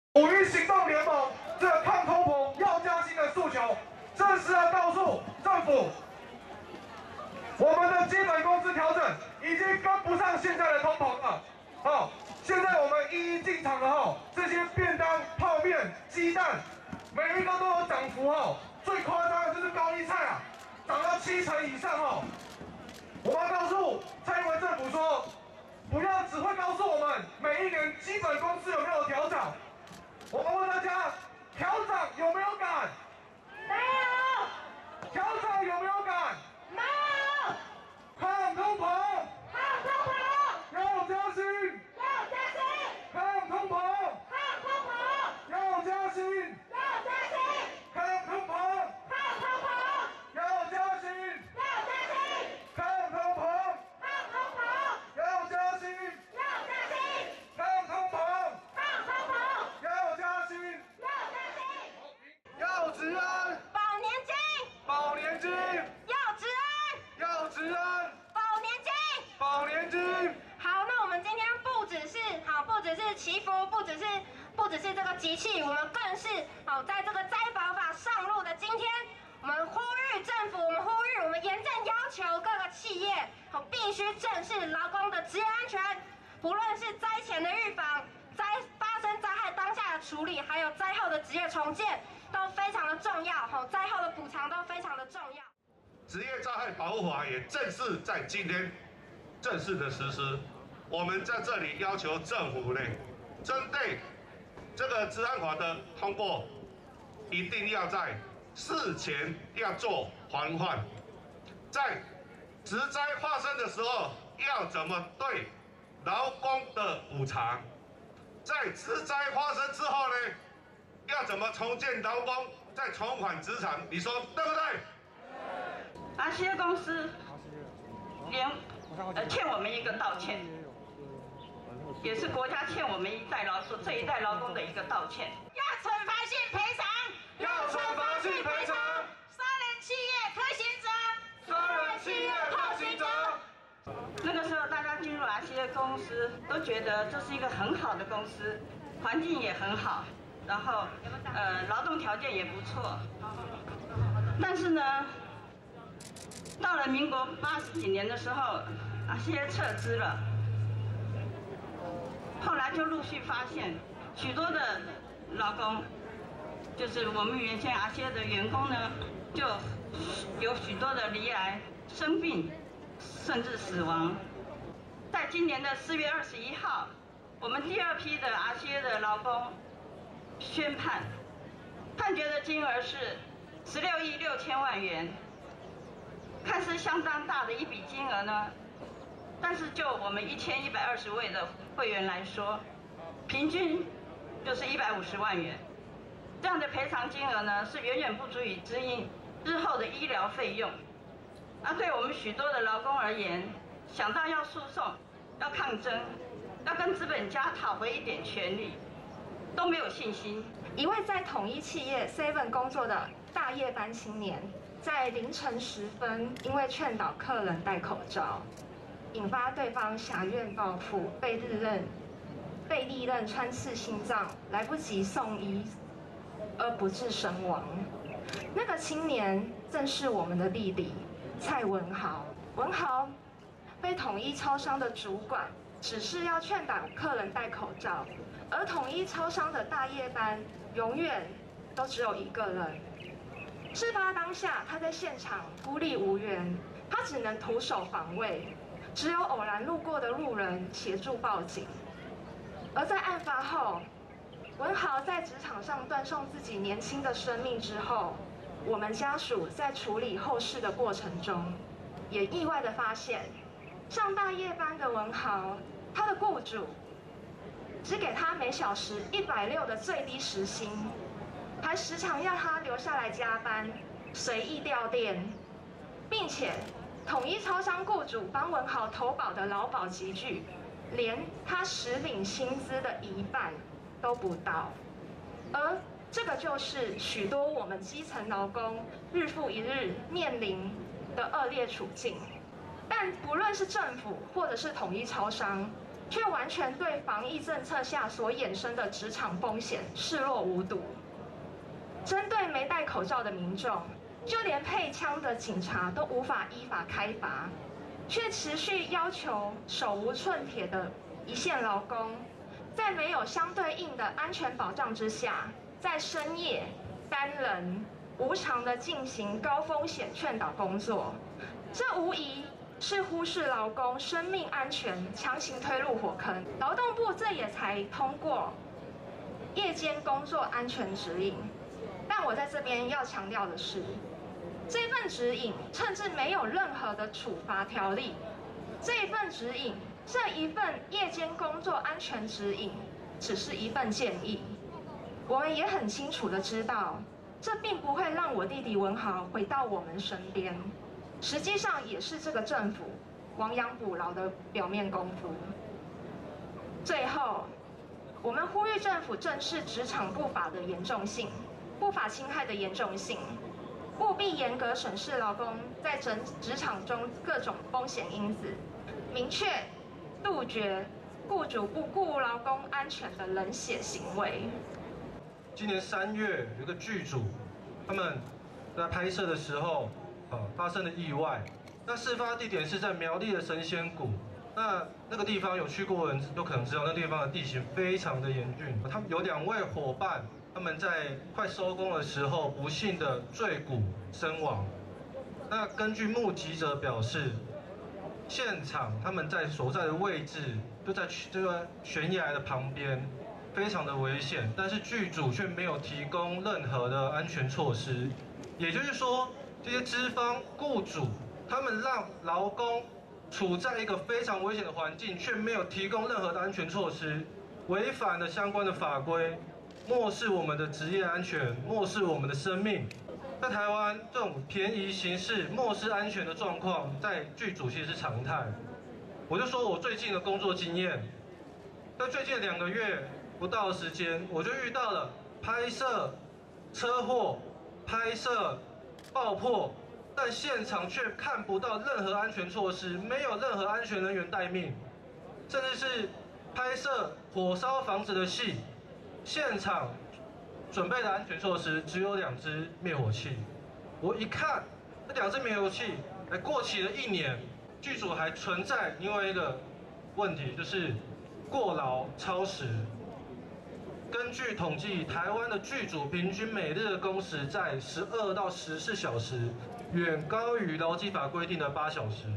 五一行动联盟这抗通膨要加薪的诉求，正式要告诉政府，我们的基本工资调整已经跟不上现在的通膨了。好，现在我们一一进场了哈，这些便当、泡面、鸡蛋，每一个都有涨幅哈。最夸张的就是高丽菜啊，涨到70%以上哦。我们要告诉蔡英文政府说，不要只会告诉我们每一年基本工资有没有调涨。我们问大家，调涨有没有敢？ 没有。 调涨有没有敢？ 没有。 抗通膨， 抗通膨， 要加薪， 要加薪。 抗通膨， 抗通膨， 要加薪， 要加薪。 抗通膨， 抗通膨， 要加薪， 要加薪。 抗通膨， 抗通膨， 要加薪， 要加薪。 抗通膨， 抗通膨， 要加薪， 要加薪。 要职安， 保年金， 保年金， 要职安， 要职安， 保年金。 保年金。 好，那我们今天不只是祈福，不只是这个集气，我们更是在这个灾保法上路的今天，我们呼吁政府，我们严正要求各个企业必须正视劳工的职业安全，不论是灾前的预防、发生灾害当下的处理，还有灾后的职业重建，都非常的重要。灾后的补偿都非常的重要。 职业灾害保护法也正式在今天正式的实施。我们在这里要求政府呢，针对这个治安法的通过，一定要在事前要做防范，在职灾发生的时候要怎么对劳工的补偿，在职灾发生之后呢，要怎么重建劳工，再重返职场，你说对不对？ 阿西公司欠我们一个道歉，也是国家欠我们这一代劳工的一个道歉。 要惩罚性赔偿， 要惩罚性赔偿， 杀人企业推行者， 杀人企业特行者。 那个时候大家进入阿西的公司，都觉得这是一个很好的公司，环境也很好，然后劳动条件也不错。但是呢，到了民国80几年的时候，阿西撤资了。后来就陆续发现，许多的劳工，就是我们原先阿西的员工呢，就有许多的罹癌、生病，甚至死亡。在今年的4月21号，我们第2批的阿西的劳工宣判，判决的金额是16亿6千万元，看似相当大的一笔金额呢。但是就我们1120位的会员来说，平均就是150万元，这样的赔偿金额呢，是远远不足以支应日后的医疗费用。对我们许多的劳工而言，想到要诉讼、要抗争、要跟资本家讨回一点权利，都没有信心。 一位在统一企业 Seven 工作的大夜班青年，在凌晨10分，因为劝导客人戴口罩，引发对方挟怨报复，被利刃穿刺心脏，来不及送医，而不治身亡。那个青年正是我们的弟弟蔡文豪。文豪被统一超商的主管指示要劝导客人戴口罩，而统一超商的大夜班永远都只有一个人。事发当下，他在现场孤立无援，他只能徒手防卫，只有偶然路过的路人协助报警。而在案发后，文豪在职场上断送自己年轻的生命之后，我们家属在处理后事的过程中，也意外的发现，上大夜班的文豪，他的雇主只给他每小时160的最低时薪，还时常要他留下来加班，随意调店，并且统一超商雇主帮文豪投保的劳保集聚，连他实领薪资的一半都不到。而这个就是许多我们基层劳工日复一日面临的恶劣处境。但不论是政府或者是统一超商， 却完全对防疫政策下所衍生的职场风险视若无睹。针对没戴口罩的民众，就连配枪的警察都无法依法开罚，却持续要求手无寸铁的一线劳工，在没有相对应的安全保障之下，在深夜单人无偿的进行高风险劝导工作，这无疑是忽视劳工生命安全，强行推入火坑。劳动部这也才通过夜间工作安全指引，但我在这边要强调的是，这份指引甚至没有任何的处罚条例。这一份夜间工作安全指引只是一份建议。我们也很清楚的知道，这并不会让我弟弟文豪回到我们身边，实际上也是这个政府亡羊补牢的表面功夫。最后，我们呼吁政府正视职场不法的严重性、不法侵害的严重性，务必严格审视劳工在职场中各种风险因子，明确杜绝雇主不顾劳工安全的冷血行为。 今年3月，有一个剧组，他们在拍摄的时候，发生了意外。那事发地点是在苗栗的神仙谷。那个地方有去过的人都可能知道，那地方的地形非常的严峻。他们有2位伙伴，他们在快收工的时候不幸的坠谷身亡。那根据目击者表示，现场他们所在的位置就在这个悬崖的旁边，非常的危险。但是剧组却没有提供任何的安全措施，也就是说，这些资方雇主他们让劳工处在一个非常危险的环境，却没有提供任何的安全措施，违反了相关的法规，漠视我们的职业安全，漠视我们的生命。在台湾，这种便宜行事、漠视安全的状况，在剧组其实是常态。我就说我最近的工作经验，在最近2个月不到的时间，我就遇到了拍摄车祸、拍摄爆破。但现场却看不到任何安全措施，没有任何安全人员待命，甚至是拍摄火烧房子的戏，现场准备的安全措施只有2支灭火器。我一看，这2支灭火器，过期了1年，剧组还存在另外一个问题，就是过劳超时。根据统计，台湾的剧组平均每日的工时在12到14小时，远高于劳基法规定的8小时。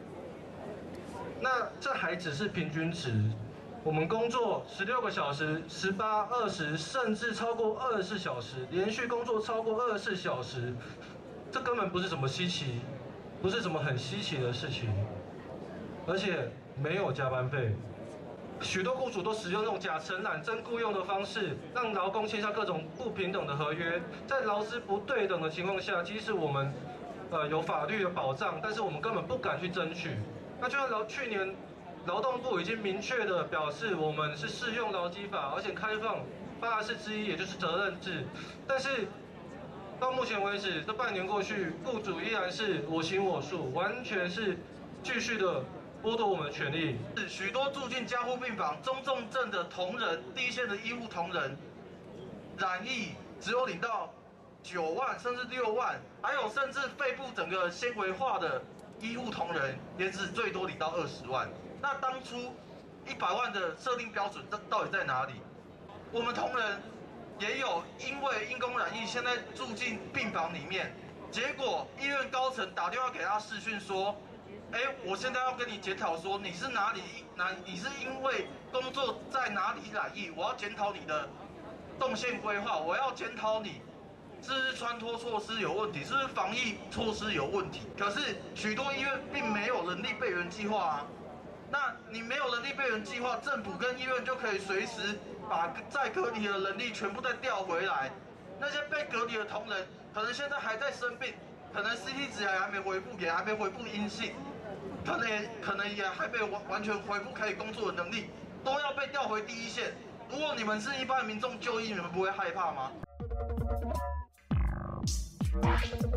那这还只是平均值，我们工作16个小时、18、20，甚至超过24小时，连续工作超过24小时，这根本不是什么稀奇，不是什么很稀奇的事情，而且没有加班费。许多雇主都使用这种假承揽、真雇佣的方式，让劳工签下各种不平等的合约。在劳资不对等的情况下，即使我们有法律的保障，但是我们根本不敢去争取。那就像去年劳动部已经明确的表示，我们是适用劳基法，而且开放8事之一，也就是责任制。但是到目前为止，这半年过去，雇主依然是我行我素，完全是继续的剥夺我们的权利。 许多住进加护病房、中重症的同仁、第一线的医护同仁，染疫只有领到9万甚至6万，还有甚至肺部整个纤维化的医护同仁，也只最多领到20万。那当初100万的设定标准到底在哪里？我们同仁也有因为因公染疫，现在住进病房里面，结果医院高层打电话给他视讯说，我现在要跟你检讨说你是你是因为工作在哪里染疫，我要检讨你的动线规划，我要检讨你是不是穿脱措施有问题，是不是防疫措施有问题。可是许多医院并没有人力备援计划啊，那你没有人力备援计划，政府跟医院就可以随时把在隔离的人力全部再调回来。那些被隔离的同仁，可能现在还在生病，可能 CT 值还没恢复，也还没恢复阴性，可能也还没完全恢复可以工作的能力，都要被调回第一线。如果你们是一般民众就医，你们不会害怕吗？